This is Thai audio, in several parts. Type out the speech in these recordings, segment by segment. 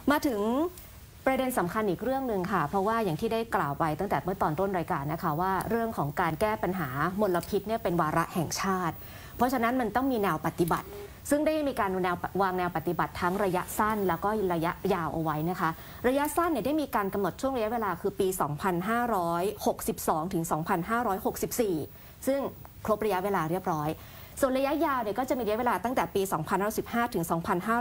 มาถึงประเด็นสำคัญอีกเรื่องหนึ่งค่ะเพราะว่าอย่างที่ได้กล่าวไปตั้งแต่เมื่อตอนต้นรายการนะคะว่าเรื่องของการแก้ปัญหามลพิษเนี่ยเป็นวาระแห่งชาติ เพราะฉะนั้นมันต้องมีแนวปฏิบัติ ซึ่งได้มีการวางแนวปฏิบัติทั้งระยะสั้นแล้วก็ระยะยาวเอาไว้นะคะระยะสั้นเนี่ยได้มีการกำหนดช่วงระยะเวลาคือปี 2562 ถึง 2564 ซึ่งครบระยะเวลาเรียบร้อยส่วนระยะยาวเนี่ยก็จะมีระยะเวลาตั้งแต่ปี 2515 ถึง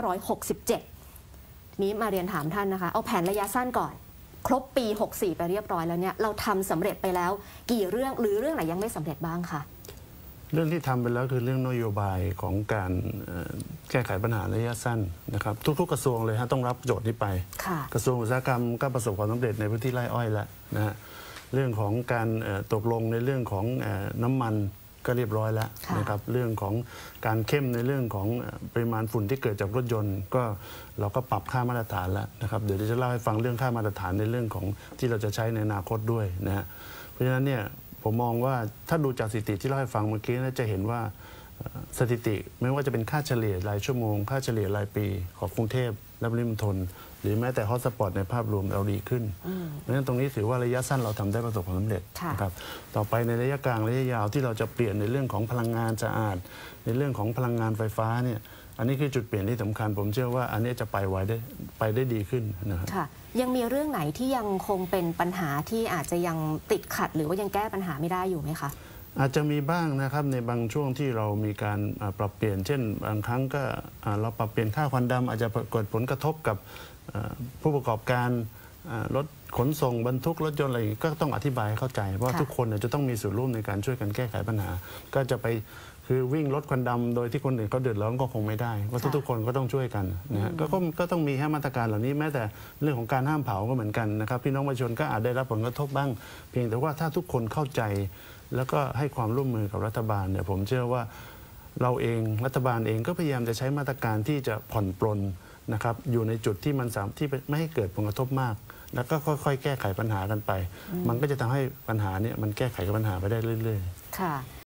2567 นี้มาเรียนถามท่านนะคะเอาแผนระยะสั้นก่อนครบปี 64 ไปเรียบร้อยแล้วเนี่ยเราทำสำเร็จไปแล้วกี่เรื่องหรือเรื่องไหนยังไม่สำเร็จบ้างคะเรื่องที่ทำไปแล้วคือเรื่องนโยบายของการแก้ไขปัญหาระยะสั้นนะครับทุกๆกระทรวงเลยฮะต้องรับโจทย์นี้ไปกระทรวงอุตสาหกรรมก็ประสบความสำเร็จในพื้นที่ไร่อ้อยแล้วนะฮะเรื่องของการตกลงในเรื่องของน้ำมันก็เรียบร้อยแล้วนะครับเรื่องของการเข้มในเรื่องของปริมาณฝุ่นที่เกิดจากรถยนต์ก็เราก็ปรับค่ามาตรฐานแล้วนะครับเดี๋ยวจะเล่าให้ฟังเรื่องค่ามาตรฐานในเรื่องของที่เราจะใช้ในอนาคตด้วยนะฮะเพราะฉะนั้นเนี่ยผมมองว่าถ้าดูจากสถิติที่เล่าให้ฟังเมื่อกี้จะเห็นว่าสถิติไม่ว่าจะเป็นค่าเฉลี่ยรายชั่วโมงค่าเฉลี่ยรายปีของกรุงเทพและปริมณฑลหรือแม้แต่ฮอตสปอตในภาพรวมเราดีขึ้นเพราะฉะนั้นตรงนี้ถือว่าระยะสั้นเราทำได้ประสบความสำเร็จนะครับต่อไปในระยะกลางระยะยาวที่เราจะเปลี่ยนในเรื่องของพลังงานสะอาดในเรื่องของพลังงานไฟฟ้าเนี่ยอันนี้คือจุดเปลี่ยนที่สำคัญผมเชื่อว่าอันนี้จะไปได้ดีขึ้นนะครับยังมีเรื่องไหนที่ยังคงเป็นปัญหาที่อาจจะยังติดขัดหรือว่ายังแก้ปัญหาไม่ได้อยู่ไหมคะอาจจะมีบ้างนะครับในบางช่วงที่เรามีการปรับเปลี่ยนเช่นบางครั้งก็เราปรับเปลี่ยนค่าควันดำอาจจะเกิดผลกระทบกับผู้ประกอบการรถขนส่งบรรทุกรถยนต์อะไรก็ต้องอธิบายให้เข้าใจเพราะทุกคนจะต้องมีส่วนร่วมในการช่วยกันแก้ไขปัญหาก็จะไปคือวิ่งรถควันดำโดยที่คนอื่นเขาเดือดร้อนก็คงไม่ได้เพราะทุกคนก็ต้องช่วยกันนะฮะก็ต้องมีมาตรการเหล่านี้แม้แต่เรื่องของการห้ามเผาก็เหมือนกันนะครับพี่น้องประชาชนก็อาจได้รับผลกระทบบ้างเพียงแต่ว่าถ้าทุกคนเข้าใจแล้วก็ให้ความร่วมมือกับรัฐบาลเนี่ยผมเชื่อว่าเราเองรัฐบาลเองก็พยายามจะใช้มาตรการที่จะผ่อนปลนนะครับอยู่ในจุดที่มันที่ไม่ให้เกิดผลกระทบมากแล้วก็ค่อยๆแก้ไขปัญหากันไปมันก็จะทำให้ปัญหาเนี่ยมันแก้ไขปัญหาไปได้เรื่อยๆ